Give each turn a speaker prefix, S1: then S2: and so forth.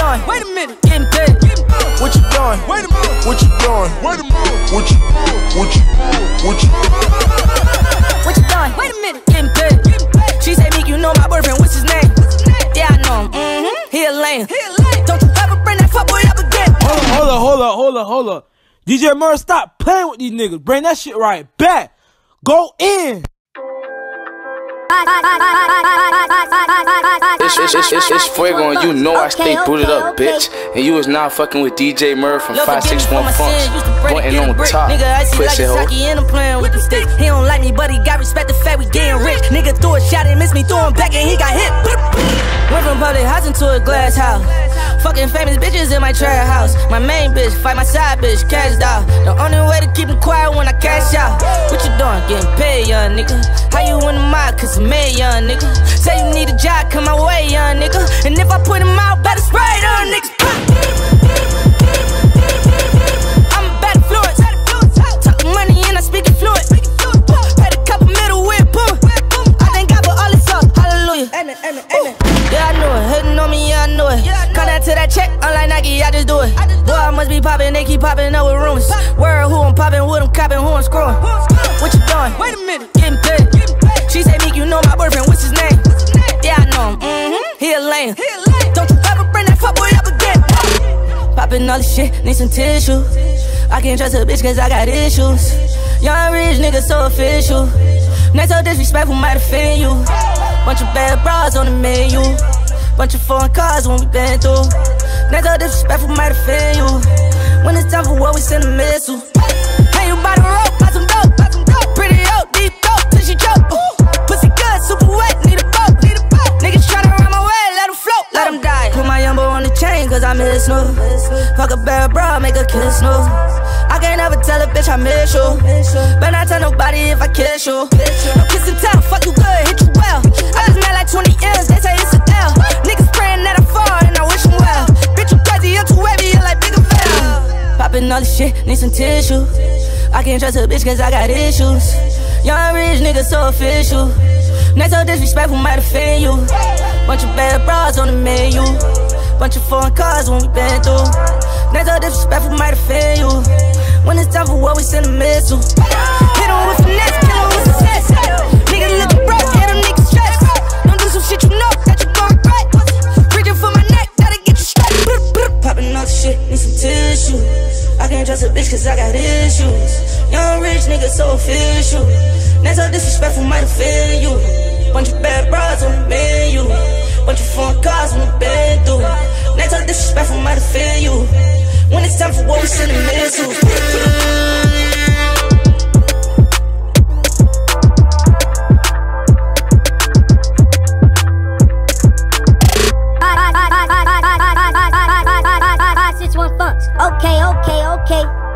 S1: doing? Wait a minute. Getting paid. What you doing? Wait a minute.
S2: What you doing? Wait a minute. What you
S1: doing? Wait a minute. Getting paid. She say, Meek, you know my boyfriend, what's his name? Yeah, I know him. He a lame. Don't you ever bring that fuckboy up again.
S3: Hold up. DJ Murr, stop playing with these niggas. Bring that shit right back. Go in.
S4: It's Fuego and you know I stay booted up, bitch. And you was now fucking with DJ Murr from 561 Funks. Button on top, pussy hoe.
S1: He don't like me, but he got respect the fact we getting rich. Nigga threw a shot and missed me, threw him back and he got hit. Went from public house into a glass house. Fucking famous bitches in my trap house. My main bitch, fight my side bitch, cash out. The only way to keep him quiet when I cash out. What you doing? Getting paid, young nigga. How you in the mob? Cause I'm made, young nigga. Say you need a job, come my way, young nigga. And if I put him out, better spray it on niggas. I'm a bad influence. Talking money and I speak it fluent. Paid a couple middle with boom. I thank God for all this up. Hallelujah. Amen. Yeah, I knew it. Hating on me, yeah, I knew it. Come down to that check, unlike Nike, I just do it. Boy, I must be popping, they keep popping up with rumors. Word, who I'm popping, who I'm copping, who I'm screwing. What you doing? Wait a minute. Getting paid. She say, Meek, you know my boyfriend, what's his name? Yeah, I know him. He a lame. Don't you ever bring that fuckboy up again. Popping all this shit, need some tissue. I can't trust a bitch cause I got issues. Young rich nigga so official. Next so disrespectful might offend you. Bunch of bad bras on the menu. Bunch of foreign cars when we been through. Next so disrespectful might offend you. When it's time for war, we send a missile. Hey, you by the rope, buy some dope. Pretty old, deep dope, till she choke. Pussy good, super wet, need a boat. Niggas tryna run my way, let him float, let him die. Put my yumbo on the chain, cause I miss no. Fuck a bad bra, make a kiss no. I can't ever tell a bitch I miss you. Better not tell nobody if I kiss you. No kiss and tell, fuck you good, hit you well. I just met like 20 years, they say it's a L. Niggas praying that I fall and I wish them well. Bitch, you crazy, you're too heavy, you're like Big Avell. Popping all this shit, need some tissue. I can't trust a bitch cause I got issues. Young rich nigga so official. Next so disrespectful might offend you. Bunch of bad bras on the menu. Bunch of foreign cars when we been through. Next so disrespectful might offend you. When it's time for war, we send a missile. Hit him with finesse, kill him with success. Niggas looking broke, hit them niggas stressed. Don't do some shit you know that you gon' regret. Reaching for my neck, gotta get you straight. Popping all the shit, need some tissue. I can't trust a bitch cause I got issues. Young rich nigga so official. Next so disrespectful might offend you. Bunch of bad bras on the menu. Bunch of foreign cars when we been through. Next so disrespectful might offend you. When it's time for war, we send a missile.
S5: Okay.